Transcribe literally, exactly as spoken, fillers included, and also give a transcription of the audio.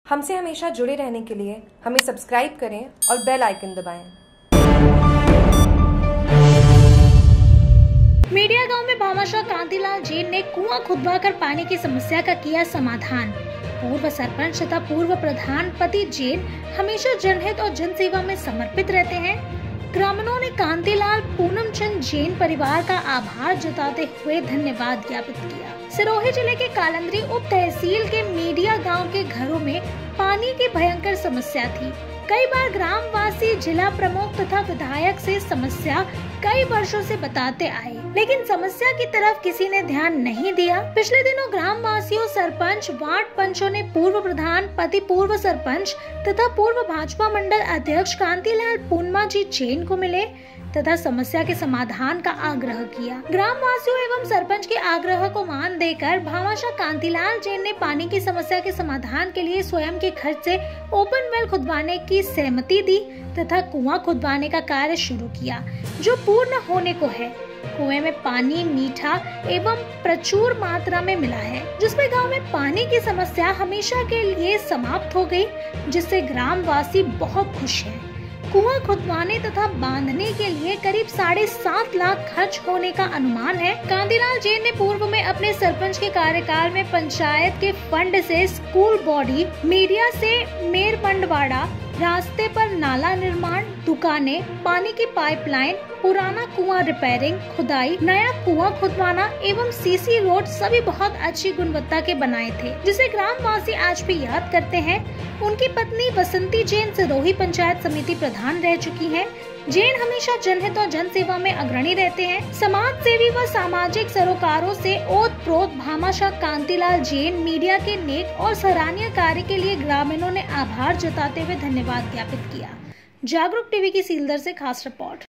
हमसे हमेशा जुड़े रहने के लिए हमें सब्सक्राइब करें और बेल आइकन दबाएं। मीडिया गांव में भामाशाह कांतिलाल जैन ने कुआं खुदवाकर पानी की समस्या का किया समाधान। पूर्व सरपंच तथा पूर्व प्रधान पति जैन हमेशा जनहित और जनसेवा में समर्पित रहते हैं। ग्रामीणों ने कांतिलाल पूनमचंद जैन परिवार का आभार जताते हुए धन्यवाद ज्ञापित किया। सिरोही जिले के कालंदरी उप तहसील के मीडिया गांव के घरों में पानी की भयंकर समस्या थी। कई बार ग्रामवासी जिला प्रमुख तथा विधायक से समस्या कई वर्षों से बताते आए, लेकिन समस्या की तरफ किसी ने ध्यान नहीं दिया। पिछले दिनों ग्रामवासियों, सरपंच, वार्ड पंचों ने पूर्व प्रधान पति पूर्व सरपंच तथा पूर्व भाजपा मंडल अध्यक्ष कांतिलाल पूनमा जी जैन को मिले तथा समस्या के समाधान का आग्रह किया। ग्रामवासियों एवं सरपंच के आग्रह को मान देकर भामाशाह कांतिलाल जैन ने पानी की समस्या के समाधान के लिए स्वयं के खर्च से ओपन वेल खुदवाने की सहमति दी तथा कुआं खुदवाने का कार्य शुरू किया, जो पूर्ण होने को है। कुएं में पानी मीठा एवं प्रचुर मात्रा में मिला है, जिसमें गांव में पानी की समस्या हमेशा के लिए समाप्त हो गई, जिससे ग्रामवासी बहुत खुश हैं। कुआं खुदवाने तथा बांधने के लिए करीब साढ़े सात लाख खर्च होने का अनुमान है। कांतिलाल जैन ने पूर्व में अपने सरपंच के कार्यकाल में पंचायत के फंड से स्कूल बॉडी, मीडिया से मेर मंडवाड़ा, रास्ते पर नाला निर्माण, दुकानें, पानी की पाइपलाइन, पुराना कुआं रिपेयरिंग, खुदाई, नया कुआं खुदवाना एवं सीसी रोड सभी बहुत अच्छी गुणवत्ता के बनाए थे, जिसे ग्रामवासी आज भी याद करते हैं। उनकी पत्नी बसंती जैन सिरोही पंचायत समिति प्रधान रह चुकी हैं। जैन हमेशा जनहित और जनसेवा में अग्रणी रहते हैं। समाज सेवी व सामाजिक सरोकारों से ओतप्रोत भामाशाह कांतिलाल जैन मीडिया के नेक और सराहनीय कार्य के लिए ग्रामीणों ने आभार जताते हुए धन्यवाद ज्ञापित किया। जागरूक टीवी की सीलदर से खास रिपोर्ट।